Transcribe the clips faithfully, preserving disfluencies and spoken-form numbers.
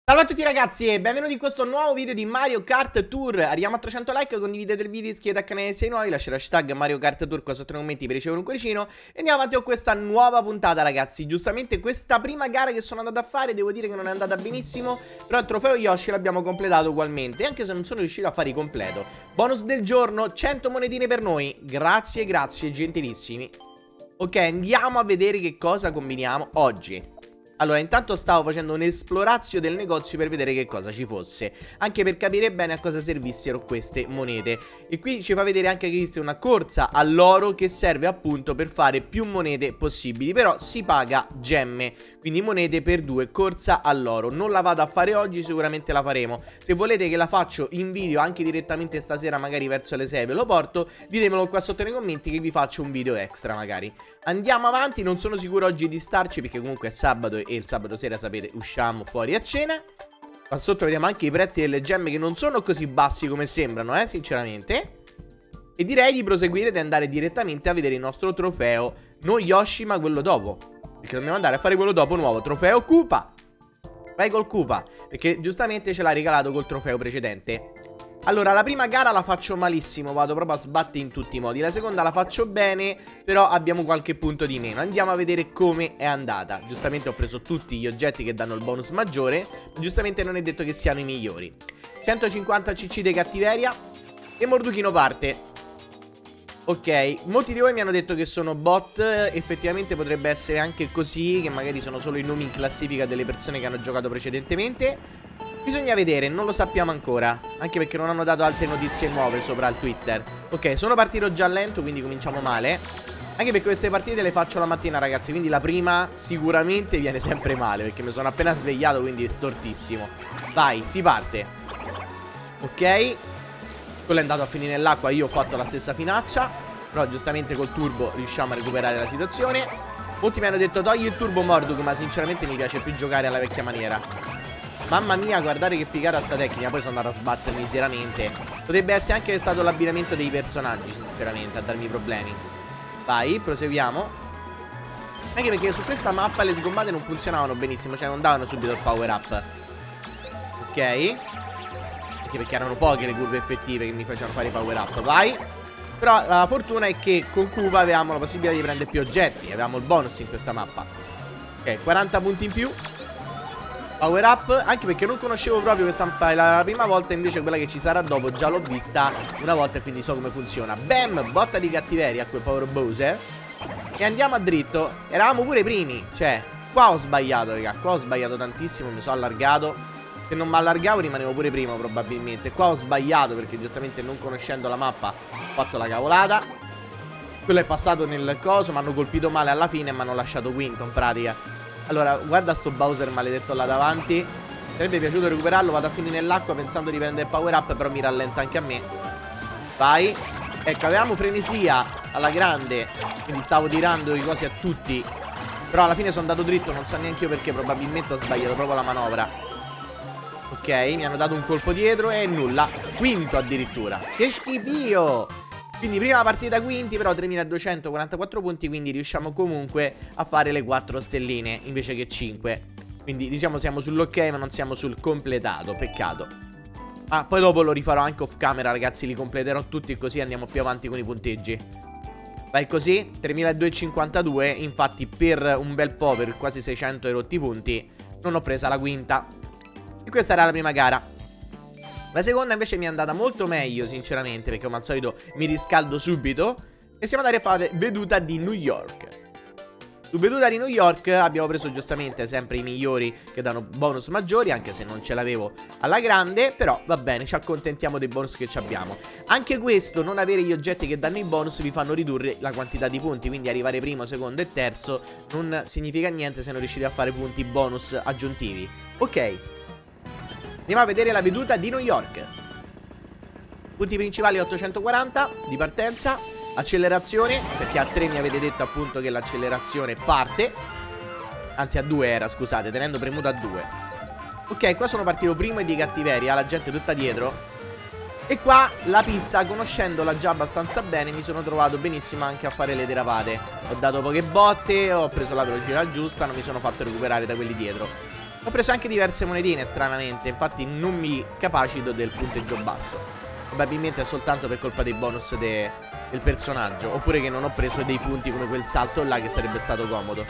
Salve a tutti ragazzi e benvenuti in questo nuovo video di Mario Kart Tour. Arriviamo a trecento like, condividete il video, iscrivetevi al canale se siete nuovi, lasciate l'hashtag Mario Kart Tour qua sotto nei commenti per ricevere un cuoricino. E andiamo avanti con questa nuova puntata ragazzi. Giustamente questa prima gara che sono andato a fare devo dire che non è andata benissimo, però il trofeo Yoshi l'abbiamo completato ugualmente, anche se non sono riuscito a fare completo. Bonus del giorno, cento monetine per noi. Grazie, grazie, gentilissimi. Ok, andiamo a vedere che cosa combiniamo oggi. Allora, intanto stavo facendo un'esplorazio del negozio per vedere che cosa ci fosse, anche per capire bene a cosa servissero queste monete. E qui ci fa vedere anche che esiste una corsa all'oro che serve appunto per fare più monete possibili, però si paga gemme, quindi monete per due, corsa all'oro. Non la vado a fare oggi, sicuramente la faremo. Se volete che la faccio in video anche direttamente stasera, magari verso le sei ve lo porto, ditemelo qua sotto nei commenti che vi faccio un video extra magari. Andiamo avanti, non sono sicuro oggi di starci perché comunque è sabato e il sabato sera sapete usciamo fuori a cena. Qua sotto vediamo anche i prezzi delle gemme che non sono così bassi come sembrano, eh, sinceramente. E direi di proseguire, di andare direttamente a vedere il nostro trofeo, non Yoshi ma quello dopo, perché dobbiamo andare a fare quello dopo nuovo, trofeo Koopa. Vai col Koopa, perché giustamente ce l'ha regalato col trofeo precedente. Allora, la prima gara la faccio malissimo, vado proprio a sbattere in tutti i modi. La seconda la faccio bene, però abbiamo qualche punto di meno. Andiamo a vedere come è andata. Giustamente ho preso tutti gli oggetti che danno il bonus maggiore, giustamente non è detto che siano i migliori. centocinquanta cc di cattiveria e Morduchino parte. Ok, molti di voi mi hanno detto che sono bot, effettivamente potrebbe essere anche così, che magari sono solo i nomi in classifica delle persone che hanno giocato precedentemente. Bisogna vedere, non lo sappiamo ancora, anche perché non hanno dato altre notizie nuove sopra il Twitter. Ok, sono partito già lento, quindi cominciamo male. Anche perché queste partite le faccio la mattina ragazzi, quindi la prima sicuramente viene sempre male, perché mi sono appena svegliato, quindi è stortissimo. Vai, si parte. Ok, quello è andato a finire nell'acqua, io ho fatto la stessa finaccia, però giustamente col turbo riusciamo a recuperare la situazione. Molti mi hanno detto togli il turbo Morduk, ma sinceramente mi piace più giocare alla vecchia maniera. Mamma mia, guardate che figata sta tecnica. Poi sono andato a sbattere miseramente. Potrebbe essere anche stato l'abbinamento dei personaggi, sinceramente, a darmi problemi. Vai, proseguiamo. Anche perché su questa mappa le sgommate non funzionavano benissimo, cioè non davano subito il power up. Ok, anche perché erano poche le curve effettive che mi facevano fare i power up. Vai. Però la fortuna è che con Koopa avevamo la possibilità di prendere più oggetti. Avevamo il bonus in questa mappa. Ok, quaranta punti in più. Power up, anche perché non conoscevo proprio questa mappa la prima volta, invece quella che ci sarà dopo già l'ho vista una volta e quindi so come funziona. Bam, botta di cattiveria a quel povero Bowser. E andiamo a dritto. Eravamo pure i primi, cioè qua ho sbagliato raga, qua ho sbagliato tantissimo, mi sono allargato. Se non mi allargavo rimanevo pure primo probabilmente. Qua ho sbagliato perché giustamente non conoscendo la mappa ho fatto la cavolata. Quello è passato nel coso, mi hanno colpito male alla fine e mi hanno lasciato quinto in pratica. Allora, guarda sto Bowser maledetto là davanti. Sarebbe piaciuto recuperarlo, vado a finire nell'acqua pensando di prendere il power up, però mi rallenta anche a me. Vai. Ecco, avevamo frenesia alla grande, quindi stavo tirando i cosi a tutti. Però alla fine sono andato dritto, non so neanche io perché, probabilmente ho sbagliato proprio la manovra. Ok, mi hanno dato un colpo dietro e nulla. Quinto addirittura. Che schifio! Quindi prima partita quinti, però tremiladuecentoquarantaquattro punti, quindi riusciamo comunque a fare le quattro stelline invece che cinque. Quindi diciamo siamo sull'ok ma non siamo sul completato, peccato. Ah, poi dopo lo rifarò anche off camera ragazzi, li completerò tutti così andiamo più avanti con i punteggi. Vai così, tremiladuecentocinquantadue, infatti per un bel po', per quasi seicento e rotti punti, non ho presa la quinta. E questa era la prima gara. La seconda invece mi è andata molto meglio sinceramente, perché come al solito mi riscaldo subito. E siamo andati a fare veduta di New York. Su veduta di New York abbiamo preso giustamente sempre i migliori che danno bonus maggiori, anche se non ce l'avevo alla grande. Però va bene, ci accontentiamo dei bonus che abbiamo. Anche questo, non avere gli oggetti che danno i bonus vi fanno ridurre la quantità di punti, quindi arrivare primo, secondo e terzo non significa niente se non riuscite a fare punti bonus aggiuntivi. Ok, andiamo a vedere la veduta di New York. Punti principali ottocentoquaranta di partenza. Accelerazione, perché a tre mi avete detto appunto che l'accelerazione parte. Anzi a due era, scusate, tenendo premuto a due. Ok, qua sono partito primo e di cattiveria, la gente tutta dietro. E qua la pista, conoscendola già abbastanza bene, mi sono trovato benissimo anche a fare le derapate. Ho dato poche botte, ho preso la velocità giusta, non mi sono fatto recuperare da quelli dietro. Ho preso anche diverse monetine, stranamente. Infatti non mi capacito del punteggio basso. Probabilmente è soltanto per colpa dei bonus de del personaggio. Oppure che non ho preso dei punti come quel salto là, che sarebbe stato comodo.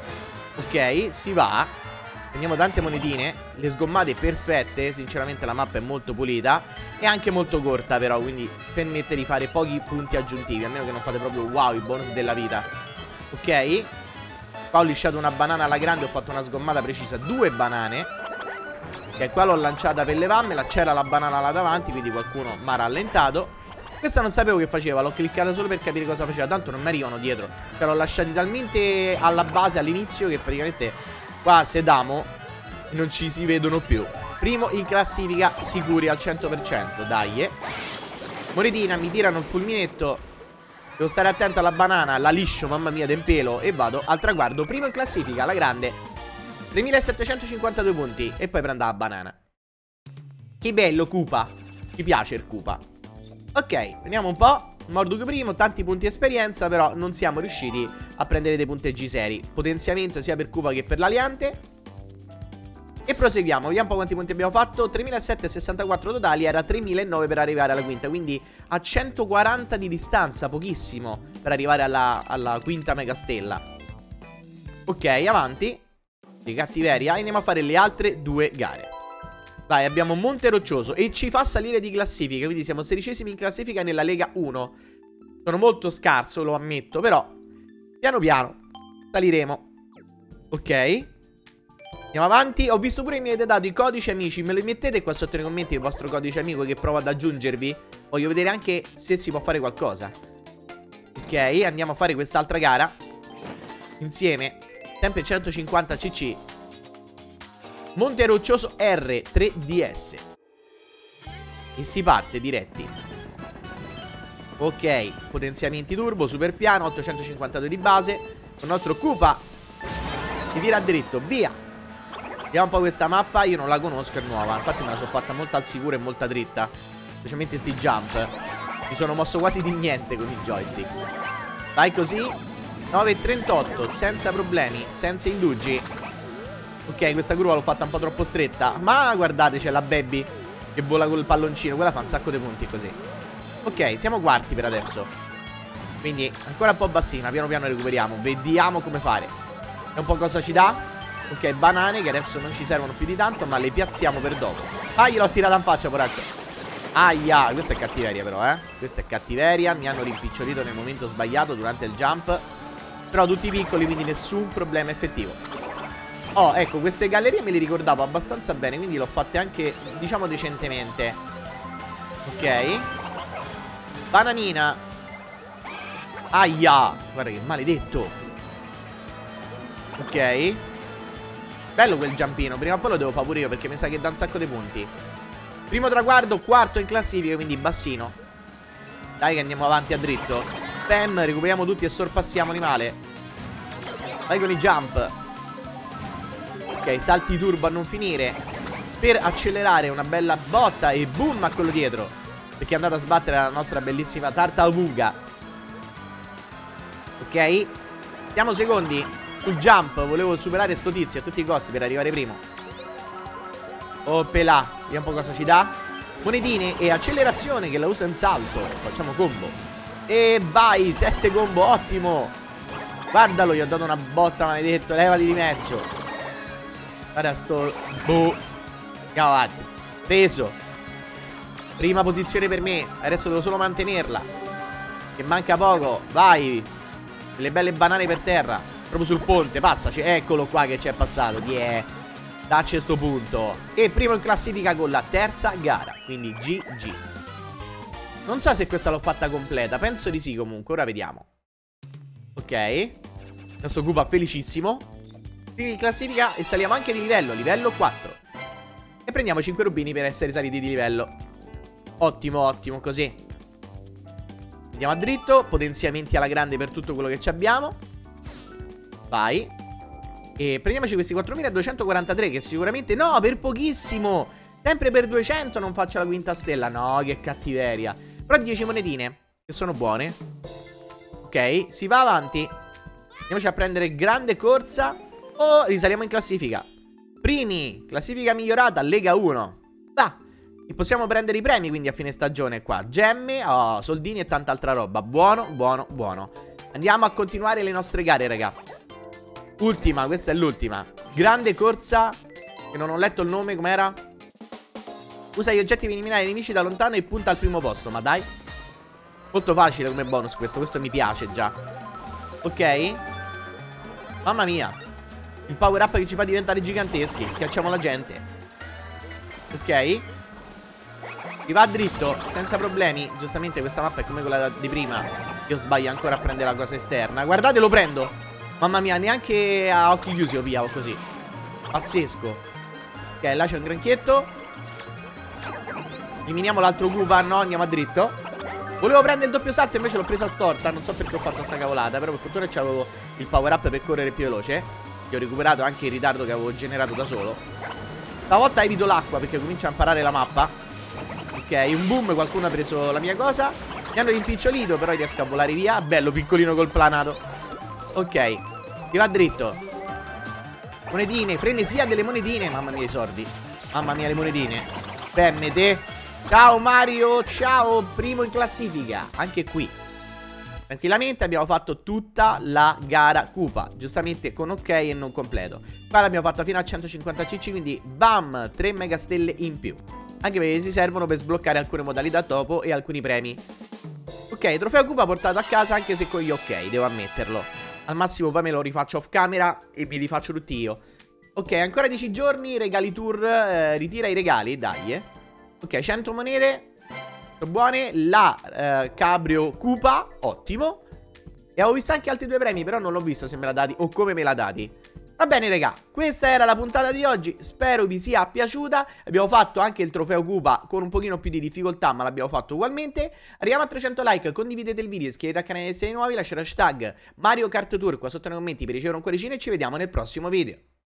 Ok, si va. Prendiamo tante monetine. Le sgommate perfette. Sinceramente la mappa è molto pulita. E anche molto corta però, quindi permette di fare pochi punti aggiuntivi. A meno che non fate proprio wow, i bonus della vita. Ok. Qua ho lisciato una banana alla grande. Ho fatto una sgommata precisa. Due banane. Ok, qua l'ho lanciata per levarmela. C'era la banana là davanti, quindi qualcuno mi ha rallentato. Questa non sapevo che faceva. L'ho cliccata solo per capire cosa faceva. Tanto non mi arrivano dietro. Cioè l'ho lasciati talmente alla base, all'inizio, che praticamente qua sedamo e non ci si vedono più. Primo in classifica, sicuri al cento per cento. Dai, eh. Monetina, mi tirano il fulminetto. Devo stare attento alla banana. La liscio, mamma mia, del pelo. E vado al traguardo. Primo in classifica, alla grande. tremilasettecentocinquantadue punti. E poi prendo la banana. Che bello, Koopa. Ci piace il Koopa. Ok, vediamo un po'. Morduk primo, tanti punti esperienza. Però non siamo riusciti a prendere dei punteggi seri. Potenziamento sia per Koopa che per l'aliante. E proseguiamo, vediamo un po' quanti punti abbiamo fatto. tremilasettecentosessantaquattro totali, era tremilanove per arrivare alla quinta. Quindi a centoquaranta di distanza, pochissimo per arrivare alla, alla quinta megastella. Ok, avanti. Di cattiveria, e andiamo a fare le altre due gare. Dai, abbiamo Monte Roccioso e ci fa salire di classifica. Quindi siamo sedicesimi in classifica nella Lega uno. Sono molto scarso, lo ammetto, però piano piano saliremo. Ok, andiamo avanti. Ho visto pure che mi avete dato i codici amici. Me li mettete qua sotto nei commenti il vostro codice amico, che provo ad aggiungervi. Voglio vedere anche se si può fare qualcosa. Ok, andiamo a fare quest'altra gara insieme. Sempre centocinquanta cc. Monte Roccioso R tre D S. E si parte diretti. Ok, potenziamenti turbo, super piano, ottocentocinquantadue di base. Il nostro Koopa si tira dritto, via. Vediamo un po' questa mappa. Io non la conosco, è nuova. Infatti me la sono fatta molto al sicuro e molta dritta. Specialmente sti jump. Mi sono mosso quasi di niente con il joystick. Vai così. nove e trentotto, senza problemi, senza indugi. Ok, questa curva l'ho fatta un po' troppo stretta. Ma guardate, c'è la baby che vola col palloncino. Quella fa un sacco di punti così. Ok, siamo quarti per adesso. Quindi ancora un po' bassina. Piano piano recuperiamo. Vediamo come fare. E un po' cosa ci dà. Ok, banane che adesso non ci servono più di tanto, ma le piazziamo per dopo. Ah, gliel'ho tirata in faccia, poraccio. Aia, questa è cattiveria però, eh. Questa è cattiveria. Mi hanno rimpicciolito nel momento sbagliato durante il jump. Però tutti piccoli, quindi nessun problema effettivo. Oh, ecco, queste gallerie me le ricordavo abbastanza bene, quindi l'ho fatte anche, diciamo, decentemente. Ok. Bananina. Aia. Guarda che maledetto. Ok. Bello quel jumpino. Prima o poi lo devo fare pure io, perché mi sa che dà un sacco di punti. Primo traguardo, quarto in classifica, quindi bassino. Dai che andiamo avanti a dritto. Bam, recuperiamo tutti e sorpassiamo male. Vai con i jump. Ok, salti turbo a non finire. Per accelerare una bella botta. E boom a quello dietro, perché è andato a sbattere la nostra bellissima tartaruga. Ok. Siamo secondi sul jump. Volevo superare sto tizio a tutti i costi per arrivare primo. Oh pelà. Vediamo un po' cosa ci dà. Monetine e accelerazione che la usa in salto. Facciamo combo. E vai, sette combo, ottimo. Guardalo, gli ho dato una botta, maledetto. Levati di mezzo. Guarda sto... Boh. Andiamo avanti. Preso. Prima posizione per me. Adesso devo solo mantenerla, che manca poco. Vai. Le belle banane per terra. Proprio sul ponte, passaci. Eccolo qua che ci è passato. Yeah. Dacci sto punto. E primo in classifica con la terza gara. Quindi G G. Non so se questa l'ho fatta completa. Penso di sì comunque. Ora vediamo. Ok. Il nostro Koopa felicissimo. Primi in classifica e saliamo anche di livello. Livello quattro. E prendiamo cinque rubini per essere saliti di livello. Ottimo, ottimo, così. Andiamo a dritto. Potenziamenti alla grande per tutto quello che ci abbiamo. Vai. E prendiamoci questi quattromiladuecentoquarantatré, che sicuramente... No, per pochissimo. Sempre per duecento non faccio la quinta stella. No, che cattiveria. Però dieci monetine, che sono buone. Ok, si va avanti. Andiamoci a prendere grande corsa. O risaliamo in classifica. Primi, classifica migliorata, Lega uno. Ah, e possiamo prendere i premi quindi a fine stagione qua. Gemme, oh, soldini e tanta altra roba. Buono, buono, buono. Andiamo a continuare le nostre gare, raga. Ultima, questa è l'ultima. Grande corsa, che non ho letto il nome, com'era? Usa gli oggetti per eliminare i nemici da lontano e punta al primo posto, ma dai. Molto facile come bonus questo, questo mi piace già. Ok. Mamma mia. Il power up che ci fa diventare giganteschi. Schiacciamo la gente. Ok. Si va dritto, senza problemi. Giustamente questa mappa è come quella di prima. Io sbaglio ancora a prendere la cosa esterna. Guardate, lo prendo. Mamma mia, neanche a occhi chiusi lo via così. Pazzesco. Ok, là c'è un granchietto. Eliminiamo l'altro Koopa. No, andiamo a dritto. Volevo prendere il doppio salto, invece l'ho presa storta. Non so perché ho fatto sta cavolata, però per fortuna c'avevo il power up per correre più veloce. Che ho recuperato anche il ritardo che avevo generato da solo. Stavolta evito l'acqua perché comincia a imparare la mappa. Ok, un boom, qualcuno ha preso la mia cosa. Mi hanno rimpicciolito, però riesco a volare via. Bello, piccolino col planato. Ok, si va dritto. Monetine, frenesia delle monetine. Mamma mia i soldi. Mamma mia le monetine. Femmete. Ciao Mario, ciao, primo in classifica. Anche qui tranquillamente abbiamo fatto tutta la gara Koopa. Giustamente con ok e non completo. Qua l'abbiamo fatta fino a centocinquanta cc, quindi bam, tre megastelle in più. Anche perché si servono per sbloccare alcune modalità topo e alcuni premi. Ok, trofeo Koopa portato a casa, anche se con gli ok, devo ammetterlo. Al massimo poi me lo rifaccio off camera e mi rifaccio tutti io. Ok, ancora dieci giorni, regali tour, eh, ritira i regali, dai eh. Ok, cento monete. Buone. La eh, Cabrio Koopa, ottimo. E avevo visto anche altri due premi, però non l'ho visto se me l'ha dati o come me l'ha dati. Va bene raga, questa era la puntata di oggi. Spero vi sia piaciuta. Abbiamo fatto anche il trofeo Koopa con un pochino più di difficoltà, ma l'abbiamo fatto ugualmente. Arriviamo a trecento like, condividete il video, iscrivetevi al canale se siete nuovi, lasciate hashtag Mario Kart Tour qua sotto nei commenti per ricevere un cuoricino e ci vediamo nel prossimo video.